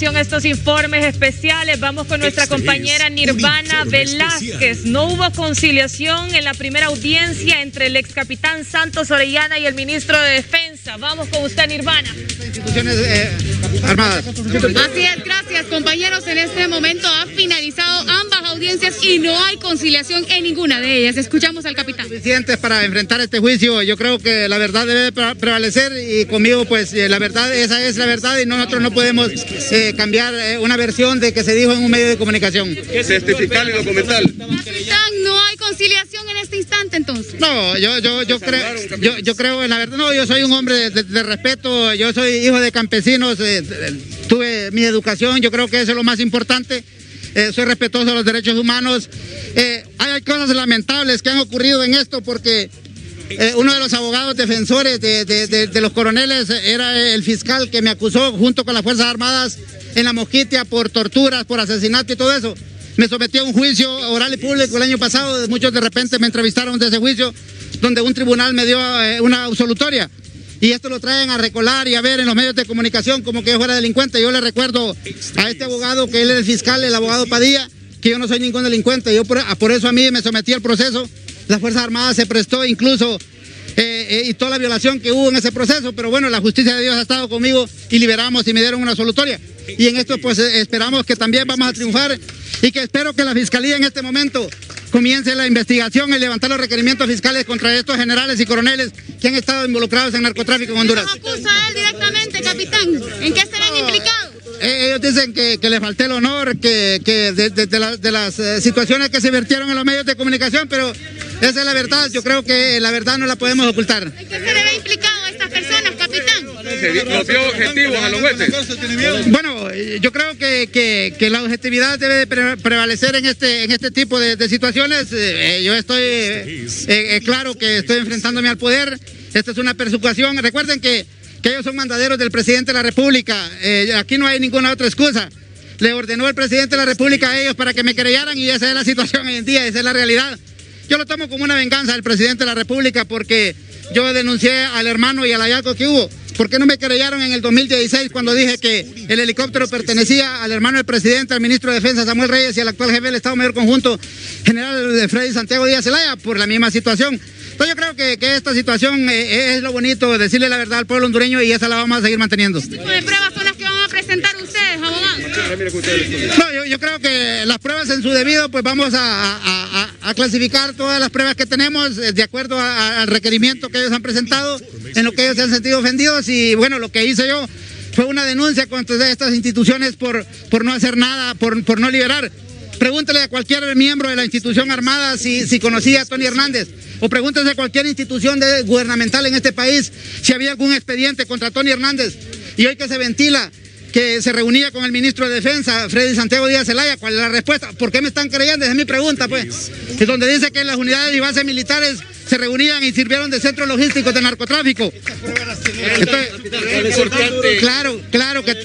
Estos informes especiales, vamos con nuestra compañera Nirvana Velázquez. No hubo conciliación en la primera audiencia entre el ex capitán Santos Orellana y el ministro de Defensa. Vamos con usted, Nirvana. Instituciones armadas. Así es, gracias compañeros. En este momento ha finalizado ambas audiencias y no hay conciliación en ninguna de ellas. Escuchamos al capitán. Suficientes para enfrentar este juicio. Yo creo que la verdad debe prevalecer y conmigo pues la verdad, esa es la verdad y nosotros no podemos cambiar una versión de que se dijo en un medio de comunicación. Certificar y documental. Capitán, ¿no hay conciliación en este instante entonces? No, yo creo en la verdad. No, yo soy un hombre de respeto, yo soy hijo de campesinos, tuve mi educación, yo creo que eso es lo más importante. Soy respetuoso de los derechos humanos. Hay cosas lamentables que han ocurrido en esto porque uno de los abogados defensores de los coroneles era el fiscal que me acusó junto con las Fuerzas Armadas en La Mosquitia por torturas, por asesinato y todo eso. Me sometí a un juicio oral y público el año pasado, muchos de repente me entrevistaron de ese juicio, donde un tribunal me dio una absolutoria. Y esto lo traen a recolar y a ver en los medios de comunicación como que yo fuera delincuente. Yo le recuerdo a este abogado que él es el fiscal, el abogado Padilla, que yo no soy ningún delincuente. Yo por eso a mí me sometí al proceso. Las Fuerzas Armadas se prestó incluso y toda la violación que hubo en ese proceso, pero bueno, la justicia de Dios ha estado conmigo y liberamos y me dieron una absolutoria. Y en esto pues esperamos que también vamos a triunfar y que espero que la Fiscalía en este momento comience la investigación y levantar los requerimientos fiscales contra estos generales y coroneles que han estado involucrados en narcotráfico en Honduras. ¿Cómo acusa a él directamente, capitán? ¿En qué estarán implicados? Ellos dicen que le falté el honor, que de las situaciones que se vertieron en los medios de comunicación, pero esa es la verdad. Yo creo que la verdad no la podemos ocultar. ¿En qué se debe implicado a estas personas, capitán? ¿Los dio objetivos a los jueces? Bueno, yo creo que la objetividad debe prevalecer en este tipo de situaciones. Yo estoy claro que estoy enfrentándome al poder. Esta es una persecución. Recuerden que ellos son mandaderos del presidente de la República. Aquí no hay ninguna otra excusa. Le ordenó el presidente de la República a ellos para que me querellaran y esa es la situación hoy en día, esa es la realidad. Yo lo tomo como una venganza del presidente de la República porque yo denuncié al hermano y al hallazgo que hubo. ¿Por qué no me querellaron en el 2016 cuando dije que el helicóptero pertenecía al hermano del presidente, al ministro de Defensa Samuel Reyes y al actual jefe del Estado Mayor Conjunto, general Freddy Santiago Díaz Zelaya, por la misma situación? Entonces yo creo que esta situación es lo bonito, decirle la verdad al pueblo hondureño y esa la vamos a seguir manteniendo. ¿Qué tipo de pruebas son las que van a presentar ustedes, abogado? No, yo creo que las pruebas en su debido, pues vamos a clasificar todas las pruebas que tenemos de acuerdo al requerimiento que ellos han presentado, en lo que ellos se han sentido ofendidos y bueno, lo que hice yo fue una denuncia contra estas instituciones por no hacer nada, por no liberar. Pregúntele a cualquier miembro de la institución armada si conocía a Tony Hernández, o pregúntese a cualquier institución gubernamental en este país si había algún expediente contra Tony Hernández. Y hoy que se ventila que se reunía con el ministro de Defensa, Freddy Santiago Díaz Zelaya, ¿cuál es la respuesta? ¿Por qué me están creyendo? Esa es mi pregunta, pues. Es donde dice que las unidades y bases militares se reunían y sirvieron de centros logísticos de narcotráfico. Entonces, claro que...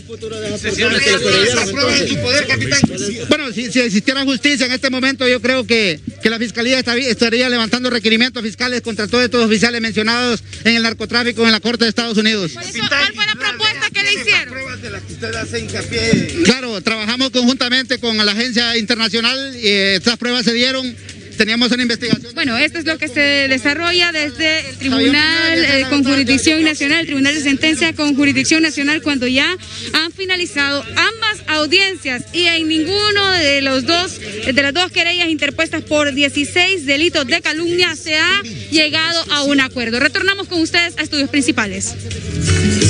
Bueno, si existiera justicia en este momento, yo creo que la Fiscalía estaría levantando requerimientos fiscales contra todos estos oficiales mencionados en el narcotráfico en la Corte de Estados Unidos. ¿Cuál fue la propuesta que le hicieron? Claro, trabajamos conjuntamente con la agencia internacional y estas pruebas se dieron. Teníamos una investigación. Bueno, esto es lo que se desarrolla desde el Tribunal con Jurisdicción Nacional, el Tribunal de Sentencia con Jurisdicción Nacional, cuando ya han finalizado ambas audiencias y en ninguno de las dos querellas interpuestas por 16 delitos de calumnia se ha llegado a un acuerdo. Retornamos con ustedes a estudios principales.